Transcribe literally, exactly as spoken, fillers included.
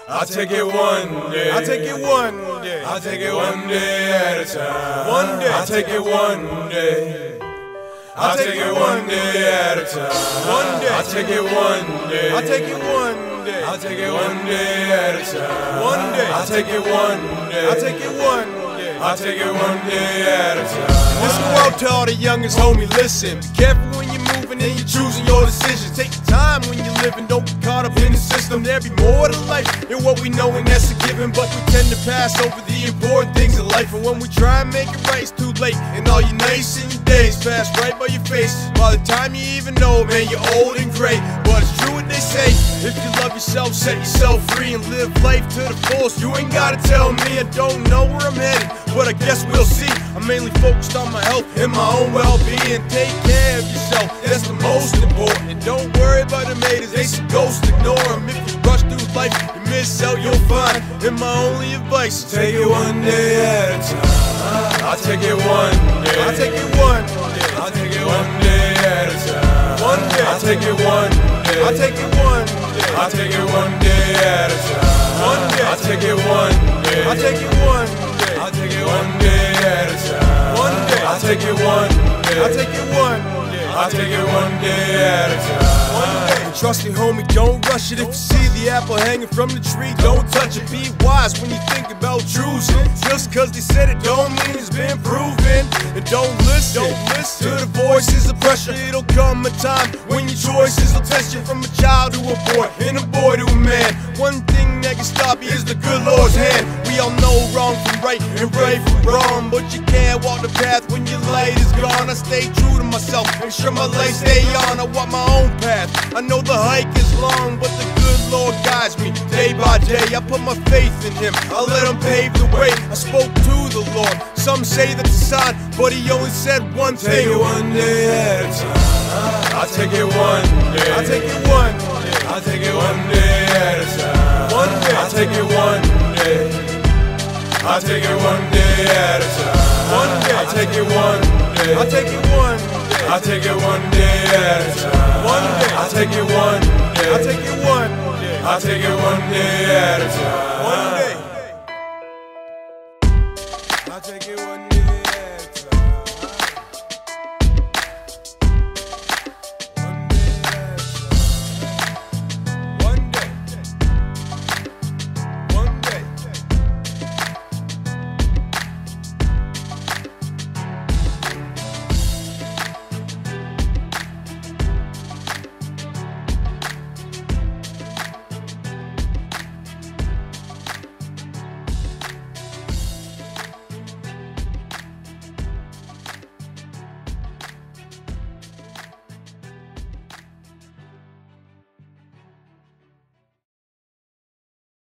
I take it one day. I take it one day. I take it one day at a time. One day. I take it one day. I take it one day at a time. One day. I take it one day. I take it one day. I take it one day at a time. One day. I take it one day. I take it one day. I take it one day at a time. This world to all the youngest, homie, listen. Be careful when you're moving and you're choosing your decisions. Take your time when you're living, don't get caught up in the system. There be more to life than what we know, and that's a given. But we tend to pass over the important things in life. And when we try and make it right, it's too late. And all your nights and your days pass right by your face. By the time you even know, man, you're old and gray. But it's true what they say, if you love yourself, set yourself free and live life to the fullest. You ain't gotta tell me, I don't know where I'm headed, but I guess we'll see. I'm mainly focused on my health and my own well-being. Take care of yourself, that's the most important. And don't worry about the haters, they some ghosts, ignore them. If you rush through life, you miss out, you'll find. And my only advice is take it one day at a time. I take it one day. I take it one day. I take it one day at a time. One day. I take it one day. I take it one day. I take it one day at a time. One day. I take it one day. I take it one day. I take it one day at a time. One day. I take it one day. I take it one day. I take it one day at a time. One day. And trust me, homie, don't rush it. If you see the apple hanging from the tree, don't touch it. Be wise when you think about choosing. Just cause they said it don't mean it's been proven. And don't listen, don't listen to the voices of pressure. It'll come a time when your choices will test you. From a child to a boy, and a boy to a man. One thing that can stop you is the good Lord's hand. We all know wrong from right and right from wrong, but you can't walk the path when your light is gone. I stay true to myself, make sure my light stay on. I walk my own path. I know the hike is long, but the good Lord guides me day by day. I put my faith in Him, I let Him pave the way. I spoke to the Lord, some say that's a sign, but He only said one thing. Take it one day at a time. I take it one day. I take it one day. I take it one day at a time. One day. I take it one day. I take it one day at a time. One day. I take it one day. I take it one day. I take it one day at a time. One day. I take it one day. I take it one day. I take it one day at a time.